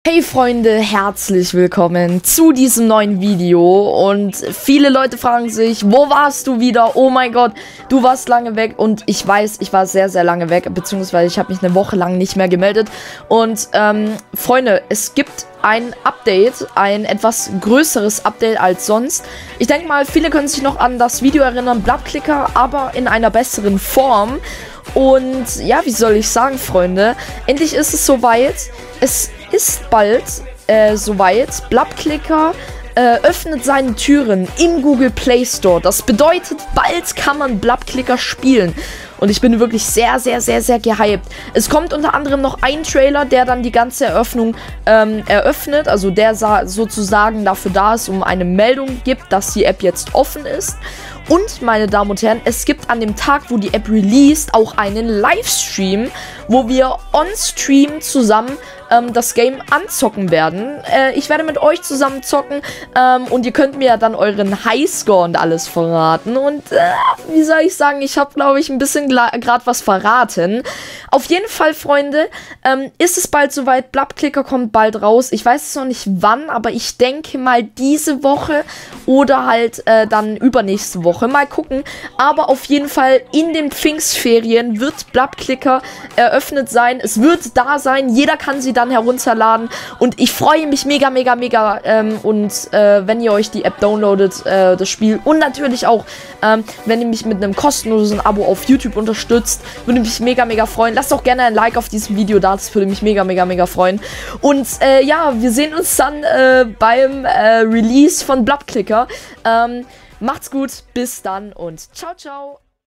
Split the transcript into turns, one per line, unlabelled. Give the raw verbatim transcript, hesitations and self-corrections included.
Hey Freunde, herzlich willkommen zu diesem neuen Video und viele Leute fragen sich, wo warst du wieder? Oh mein Gott, du warst lange weg und ich weiß, ich war sehr, sehr lange weg, beziehungsweise ich habe mich eine Woche lang nicht mehr gemeldet und ähm, Freunde, es gibt ein Update, ein etwas größeres Update als sonst. Ich denke mal, viele können sich noch an das Video erinnern, Blabklicker, aber in einer besseren Form. Und ja, wie soll ich sagen, Freunde, endlich ist es soweit. Es ist bald äh, soweit. Blabklicker äh, öffnet seine Türen im Google Play Store. Das bedeutet, bald kann man Blabklicker spielen. Und ich bin wirklich sehr, sehr, sehr, sehr gehypt. Es kommt unter anderem noch ein Trailer, der dann die ganze Eröffnung ähm, eröffnet. Also der sozusagen dafür da ist, um eine Meldung gibt, dass die App jetzt offen ist. Und, meine Damen und Herren, es gibt an dem Tag, wo die App released, auch einen Livestream, wo wir on-stream zusammen ähm, das Game anzocken werden. Äh, ich werde mit euch zusammen zocken ähm, und ihr könnt mir dann euren Highscore und alles verraten. Und, äh, wie soll ich sagen, ich habe, glaube ich, ein bisschen gerade was verraten. Auf jeden Fall, Freunde, ähm, ist es bald soweit. Blabklicker kommt bald raus. Ich weiß es noch nicht wann, aber ich denke mal diese Woche oder halt äh, dann übernächste Woche. Mal gucken. Aber auf jeden Fall in den Pfingstferien wird Blabklicker eröffnet sein. Es wird da sein. Jeder kann sie dann herunterladen. Und ich freue mich mega, mega, mega. Ähm, und äh, wenn ihr euch die App downloadet, äh, das Spiel. Und natürlich auch, ähm, wenn ihr mich mit einem kostenlosen Abo auf YouTube unterstützt, würde mich mega, mega freuen. Lasst auch gerne ein Like auf diesem Video da. Das würde mich mega, mega, mega freuen. Und äh, ja, wir sehen uns dann äh, beim äh, Release von Blabklicker. Ähm, Macht's gut, bis dann und ciao, ciao.